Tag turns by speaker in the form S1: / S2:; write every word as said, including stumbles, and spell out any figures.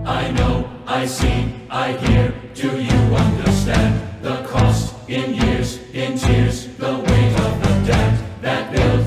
S1: I know, I see, I hear. Do you understand the cost in years, in tears, the weight of the debt that builds